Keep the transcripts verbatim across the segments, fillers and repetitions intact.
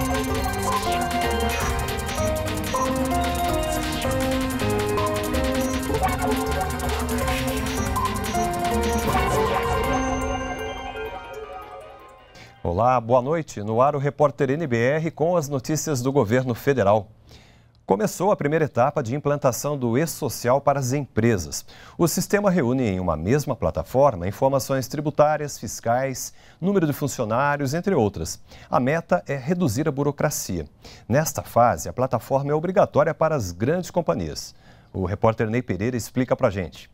Olá, boa noite. No ar o repórter N B R com as notícias do governo federal. Começou a primeira etapa de implantação do E-Social para as empresas. O sistema reúne em uma mesma plataforma informações tributárias, fiscais, número de funcionários, entre outras. A meta é reduzir a burocracia. Nesta fase, a plataforma é obrigatória para as grandes companhias. O repórter Ney Pereira explica para a gente.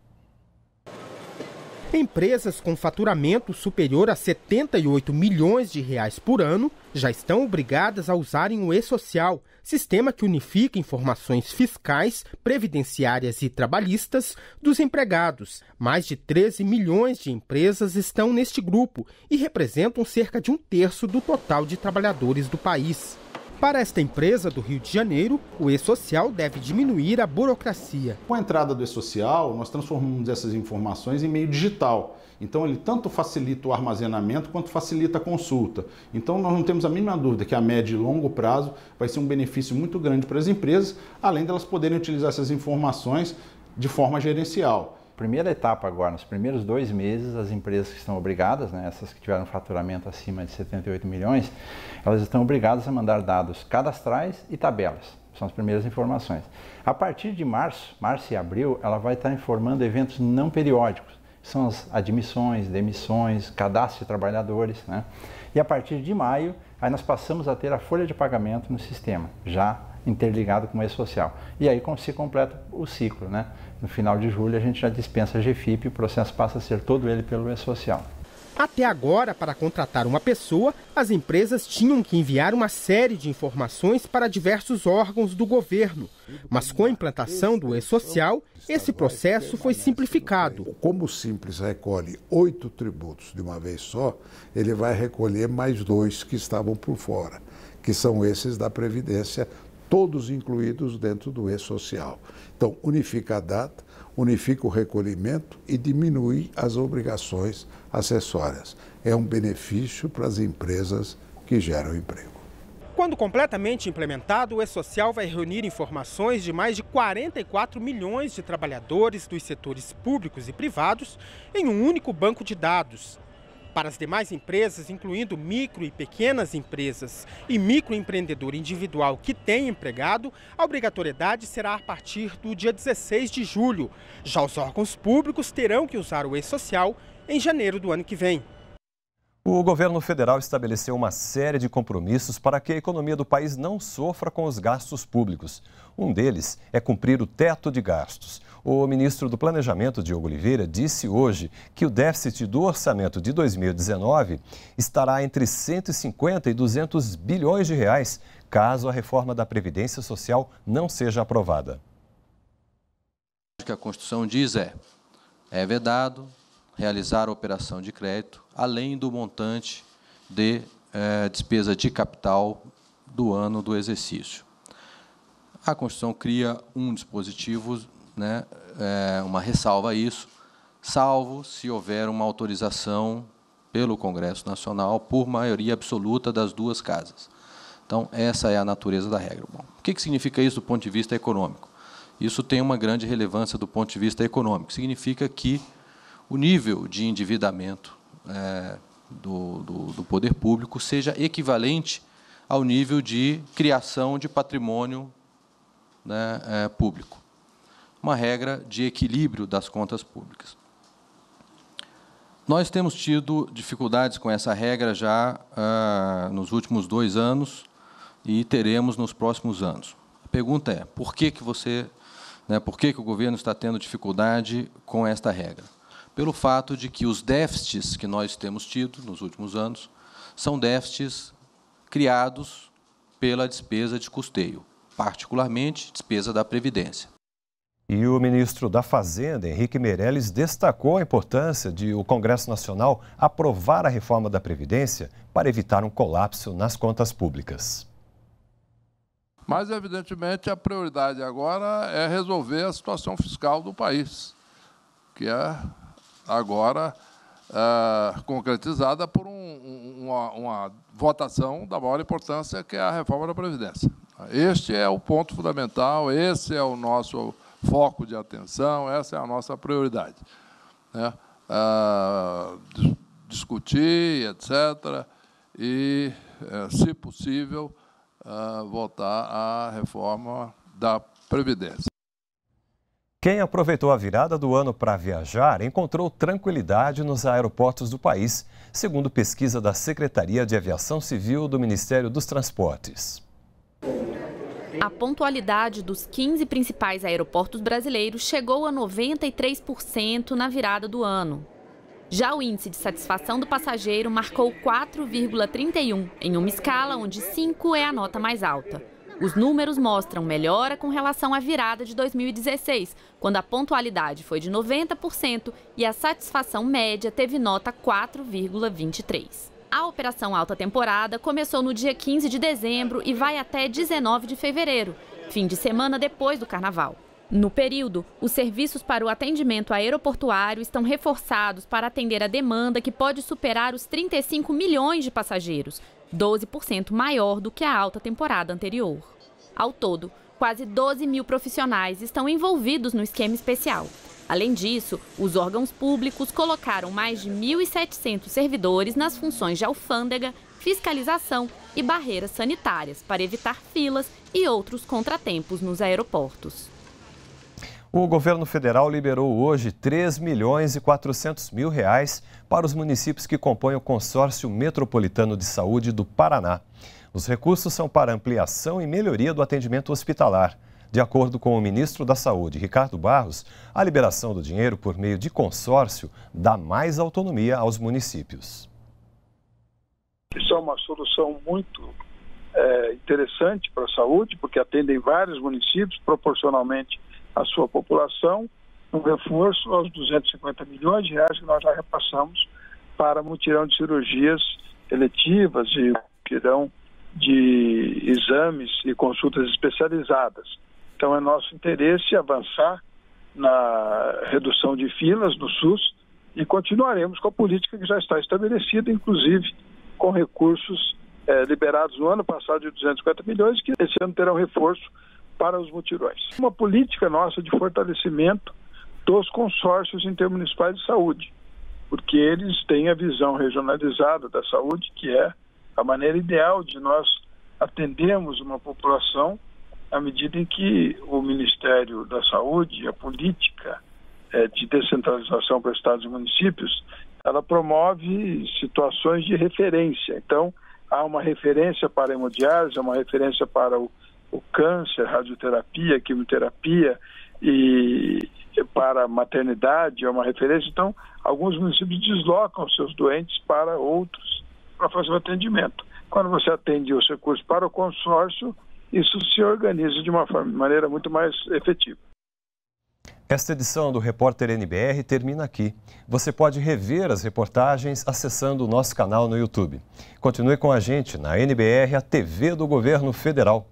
Empresas com faturamento superior a setenta e oito milhões de reais por ano já estão obrigadas a usarem o E-Social, sistema que unifica informações fiscais, previdenciárias e trabalhistas dos empregados. Mais de treze milhões de empresas estão neste grupo e representam cerca de um terço do total de trabalhadores do país. Para esta empresa do Rio de Janeiro, o E-Social deve diminuir a burocracia. Com a entrada do E-Social, nós transformamos essas informações em meio digital. Então, ele tanto facilita o armazenamento quanto facilita a consulta. Então, nós não temos a mínima dúvida que a médio e longo prazo vai ser um benefício muito grande para as empresas, além delas poderem utilizar essas informações de forma gerencial. Primeira etapa agora, nos primeiros dois meses, as empresas que estão obrigadas, né, essas que tiveram faturamento acima de setenta e oito milhões, elas estão obrigadas a mandar dados cadastrais e tabelas. São as primeiras informações. A partir de março, março e abril, ela vai estar informando eventos não periódicos. São as admissões, demissões, cadastro de trabalhadores, né? E a partir de maio, aí nós passamos a ter a folha de pagamento no sistema, já interligado com o E-Social. E aí se completa o ciclo, né? No final de julho a gente já dispensa a G F I P e o processo passa a ser todo ele pelo E-Social. Até agora, para contratar uma pessoa, as empresas tinham que enviar uma série de informações para diversos órgãos do governo. Mas com a implantação do E-Social, esse processo foi simplificado. Como o Simples recolhe oito tributos de uma vez só, ele vai recolher mais dois que estavam por fora, que são esses da Previdência, todos incluídos dentro do E-Social. Então, unifica a data, unifica o recolhimento e diminui as obrigações acessórias. É um benefício para as empresas que geram emprego. Quando completamente implementado, o E-Social vai reunir informações de mais de quarenta e quatro milhões de trabalhadores dos setores públicos e privados em um único banco de dados. Para as demais empresas, incluindo micro e pequenas empresas e microempreendedor individual que tem empregado, a obrigatoriedade será a partir do dia dezesseis de julho. Já os órgãos públicos terão que usar o E-Social em janeiro do ano que vem. O governo federal estabeleceu uma série de compromissos para que a economia do país não sofra com os gastos públicos. Um deles é cumprir o teto de gastos. O ministro do Planejamento, Diogo Oliveira, disse hoje que o déficit do orçamento de dois mil e dezenove estará entre cento e cinquenta e duzentos bilhões de reais, caso a reforma da Previdência Social não seja aprovada. O que a Constituição diz é, é vedado realizar a operação de crédito, além do montante de eh, despesa de capital do ano do exercício. A Constituição cria um dispositivo, né, é, uma ressalva a isso, salvo se houver uma autorização pelo Congresso Nacional por maioria absoluta das duas casas. Então, essa é a natureza da regra. Bom, o que, que significa isso do ponto de vista econômico? Isso tem uma grande relevância do ponto de vista econômico. Significa que o nível de endividamento é, do, do, do poder público seja equivalente ao nível de criação de patrimônio, né, é, público. Uma regra de equilíbrio das contas públicas. Nós temos tido dificuldades com essa regra já ah, nos últimos dois anos e teremos nos próximos anos. A pergunta é, por que que você, né, por que que o governo está tendo dificuldade com esta regra? Pelo fato de que os déficits que nós temos tido nos últimos anos são déficits criados pela despesa de custeio, particularmente despesa da Previdência. E o ministro da Fazenda, Henrique Meirelles, destacou a importância de o Congresso Nacional aprovar a reforma da Previdência para evitar um colapso nas contas públicas. Mas, evidentemente, a prioridade agora é resolver a situação fiscal do país, que é agora uh, concretizada por um, uma, uma votação da maior importância, que é a reforma da Previdência. Este é o ponto fundamental, esse é o nosso foco de atenção, essa é a nossa prioridade, né? Uh, discutir, etcétera, e, se possível, uh, votar a reforma da Previdência. Quem aproveitou a virada do ano para viajar encontrou tranquilidade nos aeroportos do país, segundo pesquisa da Secretaria de Aviação Civil do Ministério dos Transportes. A pontualidade dos quinze principais aeroportos brasileiros chegou a noventa e três por cento na virada do ano. Já o índice de satisfação do passageiro marcou quatro vírgula trinta e um, em uma escala onde cinco é a nota mais alta. Os números mostram melhora com relação à virada de dois mil e dezesseis, quando a pontualidade foi de noventa por cento e a satisfação média teve nota quatro vírgula vinte e três. A operação alta temporada começou no dia quinze de dezembro e vai até dezenove de fevereiro, fim de semana depois do Carnaval. No período, os serviços para o atendimento aeroportuário estão reforçados para atender a demanda que pode superar os trinta e cinco milhões de passageiros, doze por cento maior do que a alta temporada anterior. Ao todo, quase doze mil profissionais estão envolvidos no esquema especial. Além disso, os órgãos públicos colocaram mais de mil e setecentos servidores nas funções de alfândega, fiscalização e barreiras sanitárias para evitar filas e outros contratempos nos aeroportos. O governo federal liberou hoje três milhões e quatrocentos mil reais para os municípios que compõem o Consórcio Metropolitano de Saúde do Paraná. Os recursos são para ampliação e melhoria do atendimento hospitalar. De acordo com o ministro da Saúde, Ricardo Barros, a liberação do dinheiro por meio de consórcio dá mais autonomia aos municípios. Isso é uma solução muito é, interessante para a saúde, porque atendem vários municípios proporcionalmente à sua população, um reforço aos duzentos e cinquenta milhões de reais que nós já repassamos para mutirão de cirurgias eletivas e mutirão de exames e consultas especializadas. Então é nosso interesse avançar na redução de filas no SUS e continuaremos com a política que já está estabelecida, inclusive com recursos eh, liberados no ano passado de duzentos e cinquenta milhões, que esse ano terão reforço para os mutirões. Uma política nossa de fortalecimento dos consórcios intermunicipais de saúde, porque eles têm a visão regionalizada da saúde, que é a maneira ideal de nós atendermos uma população à medida em que o Ministério da Saúde, a política eh, de descentralização para estados e municípios, ela promove situações de referência. Então, há uma referência para a hemodiálise, há uma referência para o, o câncer, radioterapia, quimioterapia, e para a maternidade, é uma referência. Então, alguns municípios deslocam seus doentes para outros para fazer o atendimento. Quando você atende os recursos para o consórcio, isso se organiza de uma maneira muito mais efetiva. Esta edição do Repórter N B R termina aqui. Você pode rever as reportagens acessando o nosso canal no YouTube. Continue com a gente na N B R, a T V do Governo Federal.